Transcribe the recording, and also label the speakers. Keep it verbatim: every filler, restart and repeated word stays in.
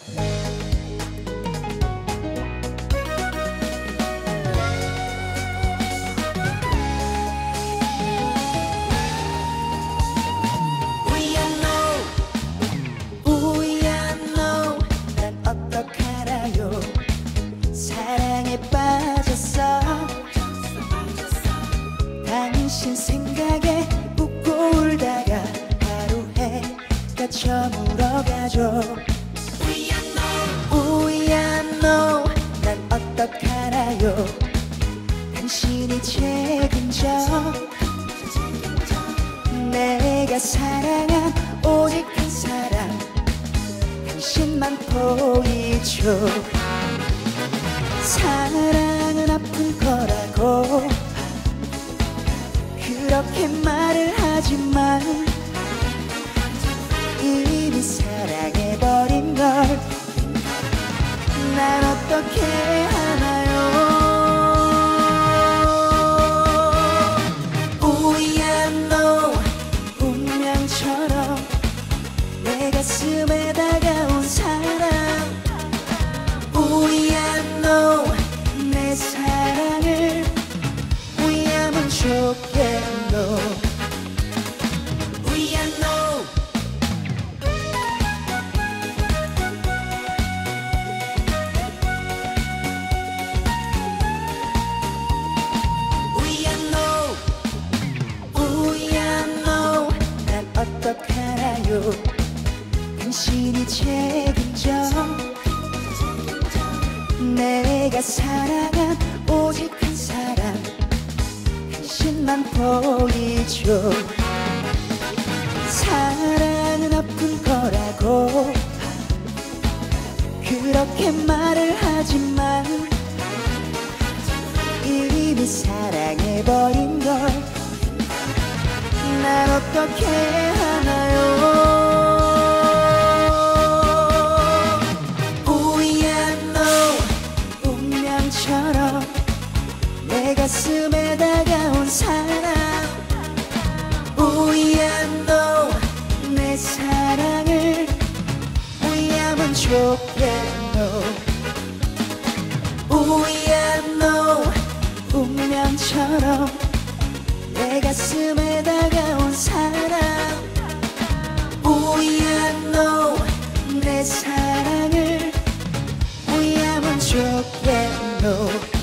Speaker 1: 당신 생각에 웃고 울다가 하루 해가 저물어가죠. We are no, we are no. 난 어떡하나요? 당신이 책임져. 내가 사랑한 오직 한 사람 당신만 보이죠. 사랑은 아픈 거라고 그렇게 말을 하지만 이미 사랑해버린 걸 난 어떻게 하나요? We are no. 운명처럼 내 가슴에 다가온 사랑 We are no. 내 사랑을 후회하면 좋겠노. We are no. We are no. We are no. 난 어떡하나요? 당신이 책임져. 내가 사랑한 오직 한 사람 당신만 보이죠. 사랑은 아픈 거라고 그렇게 말을 하지만 이미 사랑해버린 걸 난 어떻게 하나요? 내 가슴에 다가온 사랑 We are no. 내 사랑을 후회하면 좋겠노. We are no. 운명처럼 내 가슴에 다가온 사랑 We are no. 내 사랑을 후회하면 좋겠노.